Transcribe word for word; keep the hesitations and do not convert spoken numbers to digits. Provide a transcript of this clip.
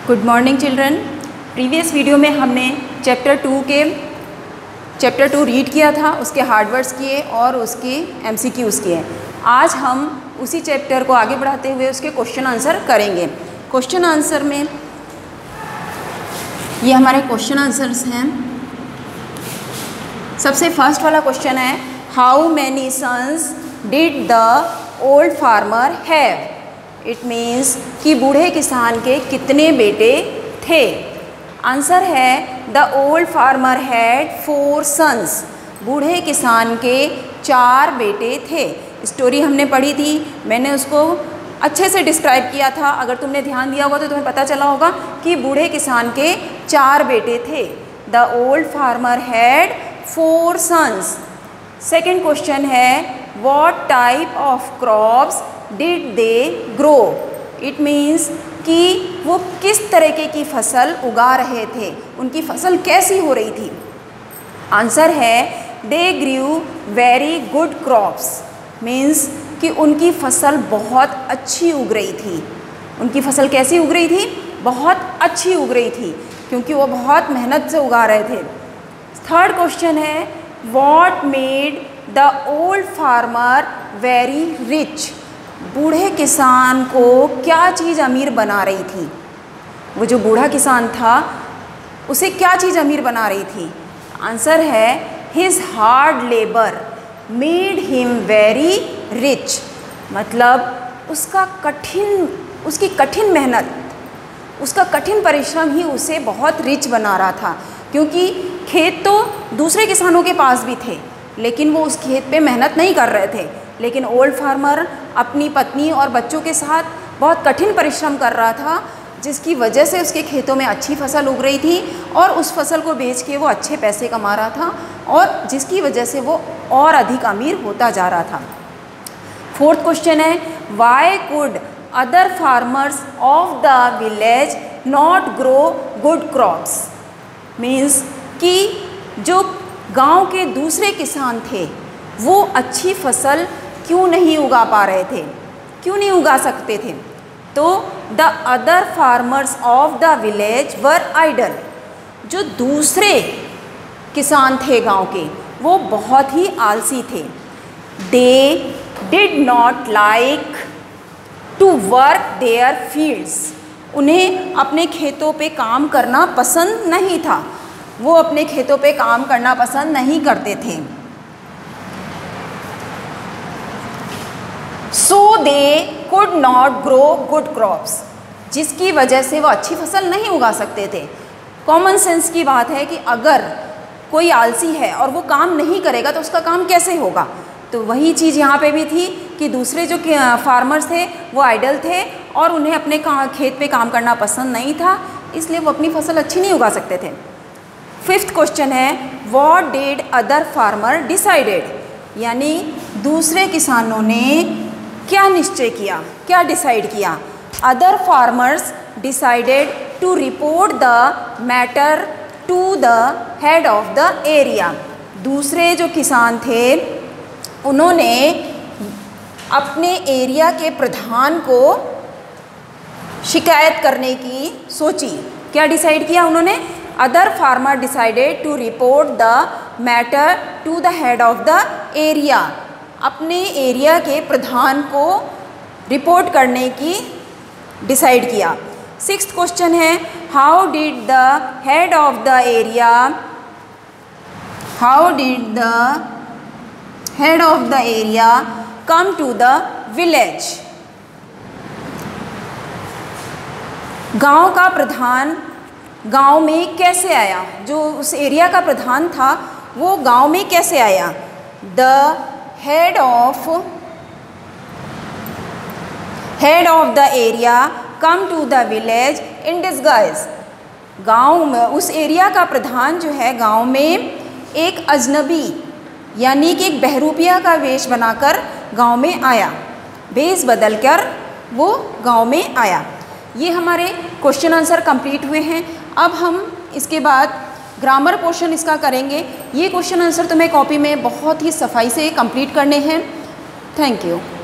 Good morning children. Previous video में हमने chapter two के चैप्टर टू रीड किया था, उसके हार्ड वर्ड्स किए और उसके एमसीक्यूज़ किए। आज हम उसी चैप्टर को आगे बढ़ाते हुए उसके क्वेश्चन आंसर करेंगे। क्वेश्चन आंसर में ये हमारे क्वेश्चन आंसर्स हैं। सबसे फर्स्ट वाला क्वेश्चन है, how many sons did the old farmer have. It means कि बूढ़े किसान के कितने बेटे थे। आंसर है the old farmer had four sons. बूढ़े किसान के चार बेटे थे। स्टोरी हमने पढ़ी थी, मैंने उसको अच्छे से डिस्क्राइब किया था। अगर तुमने ध्यान दिया होगा तो तुम्हें पता चला होगा कि बूढ़े किसान के चार बेटे थे। The old farmer had four sons. Second question है, what type of crops did they grow. It means कि वो किस तरीके की फसल उगा रहे थे, उनकी फसल कैसी हो रही थी। आंसर है they grew very good crops. Means कि उनकी फसल बहुत अच्छी उग रही थी। उनकी फसल कैसी उग रही थी? बहुत अच्छी उग रही थी, क्योंकि वो बहुत मेहनत से उगा रहे थे। थर्ड क्वेश्चन है, what made the old farmer very rich. बूढ़े किसान को क्या चीज़ अमीर बना रही थी? वो जो बूढ़ा किसान था उसे क्या चीज़ अमीर बना रही थी? आंसर है his hard labour made him very rich. मतलब उसका कठिन उसकी कठिन मेहनत, उसका कठिन परिश्रम ही उसे बहुत रिच बना रहा था। क्योंकि खेत तो दूसरे किसानों के पास भी थे, लेकिन वो उस खेत पे मेहनत नहीं कर रहे थे। लेकिन ओल्ड फार्मर अपनी पत्नी और बच्चों के साथ बहुत कठिन परिश्रम कर रहा था, जिसकी वजह से उसके खेतों में अच्छी फसल उग रही थी और उस फसल को बेच के वो अच्छे पैसे कमा रहा था, और जिसकी वजह से वो और अधिक अमीर होता जा रहा था। फोर्थ क्वेश्चन है, why could other farmers of the village not grow good crops. Means कि जो गांव के दूसरे किसान थे वो अच्छी फसल क्यों नहीं उगा पा रहे थे, क्यों नहीं उगा सकते थे? तो the other farmers of the village were idle. जो दूसरे किसान थे गांव के, वो बहुत ही आलसी थे। They did not like to work their fields. उन्हें अपने खेतों पे काम करना पसंद नहीं था। वो अपने खेतों पे काम करना पसंद नहीं करते थे। So they could not grow good crops. जिसकी वजह से वो अच्छी फसल नहीं उगा सकते थे। कॉमन सेंस की बात है कि अगर कोई आलसी है और वो काम नहीं करेगा तो उसका काम कैसे होगा। तो वही चीज़ यहाँ पे भी थी कि दूसरे जो फार्मर्स थे वो आइडल थे और उन्हें अपने खेत पे काम करना पसंद नहीं था, इसलिए वो अपनी फसल अच्छी नहीं उगा सकते थे। फिफ्थ क्वेश्चन है, what did other farmer decided. यानी दूसरे किसानों ने क्या निश्चय किया, क्या डिसाइड किया। Other farmers decided to report the matter to the head of the area. दूसरे जो किसान थे उन्होंने अपने एरिया के प्रधान को शिकायत करने की सोची। क्या डिसाइड किया उन्होंने? Other farmer decided to report the matter to the head of the area. अपने एरिया के प्रधान को रिपोर्ट करने की डिसाइड किया। सिक्स्थ क्वेश्चन है, how did the head of the area how did the head of the area come to the village. गांव का प्रधान गांव में कैसे आया? जो उस एरिया का प्रधान था वो गांव में कैसे आया? The head of head of the area come to the village in disguise. गांव में उस एरिया का प्रधान जो है गांव में एक अजनबी यानी कि एक बहरूपिया का वेश बनाकर गांव में आया। वेश बदलकर वो गांव में आया। ये हमारे क्वेश्चन आंसर कंप्लीट हुए हैं। अब हम इसके बाद ग्रामर पोर्शन इसका करेंगे। ये क्वेश्चन आंसर तुम्हें कॉपी में बहुत ही सफाई से कंप्लीट करने हैं। Thank you.